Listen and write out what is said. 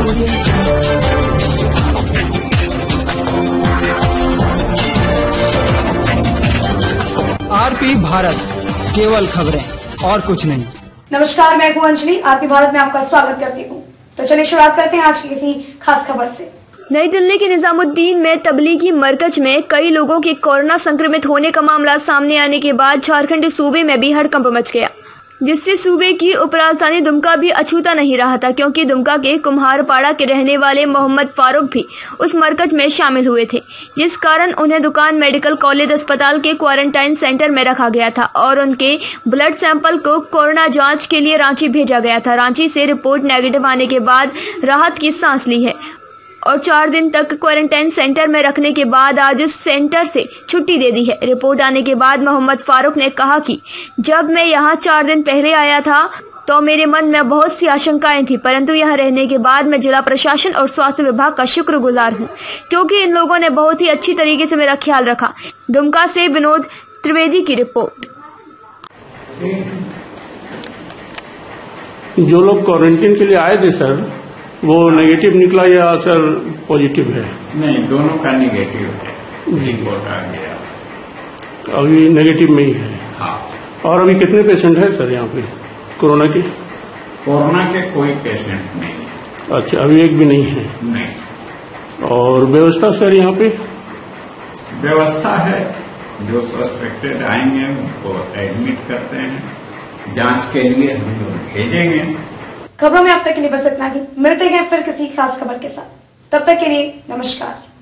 RP Bharat, केवल खबरें और कुछ नहीं। नमस्कार, मैं हूं अंजलि। आरपी भारत में आपका स्वागत करती हूं। तो चलिए शुरुआत करते हैं आज की किसी खास खबर से। नई दिल्ली के निजामुद्दीन में तबलीगी मरकज में कई लोगों के कोरोना संक्रमित होने का मामला सामने आने के बाद झारखंड सूबे में भी हड़कंप मच गया, जिससे सूबे की उपराजधानी दुमका भी अछूता नहीं रहा था, क्योंकि दुमका के कुम्हारपाड़ा के रहने वाले मोहम्मद फारूक भी उस मरकज में शामिल हुए थे, जिस कारण उन्हें दुकान मेडिकल कॉलेज अस्पताल के क्वारंटाइन सेंटर में रखा गया था और उनके ब्लड सैंपल को कोरोना जांच के लिए रांची भेजा गया था। रांची से रिपोर्ट नेगेटिव आने के बाद राहत की सांस ली है और 4 दिन तक क्वारंटाइन सेंटर में रखने के बाद आज इस सेंटर से छुट्टी दे दी है। रिपोर्ट आने के बाद मोहम्मद फारूक ने कहा कि जब मैं यहाँ 4 दिन पहले आया था तो मेरे मन में बहुत सी आशंकाएं थी, परंतु यहाँ रहने के बाद मैं जिला प्रशासन और स्वास्थ्य विभाग का शुक्रगुजार हूँ, क्योंकि इन लोगों ने बहुत ही अच्छी तरीके से मेरा ख्याल रखा। दुमका से विनोद त्रिवेदी की रिपोर्ट। जो लोग क्वारंटीन के लिए आए थे सर, वो नेगेटिव निकला या सर पॉजिटिव है? नहीं, दोनों का नेगेटिव है। रिपोर्ट आ गया, अभी नेगेटिव में ही है। हाँ। और अभी कितने पेशेंट हैं सर यहाँ पे कोरोना के? कोरोना के कोई पेशेंट नहीं है। अच्छा, अभी एक भी नहीं है? नहीं। और व्यवस्था सर यहाँ पे? व्यवस्था है, जो सस्पेक्टेड आएंगे उनको एडमिट करते हैं, जांच के लिए हम लोग भेजेंगे। खबरों में अब तक के लिए बस इतना ही। मिलते हैं फिर किसी खास खबर के साथ, तब तक के लिए नमस्कार।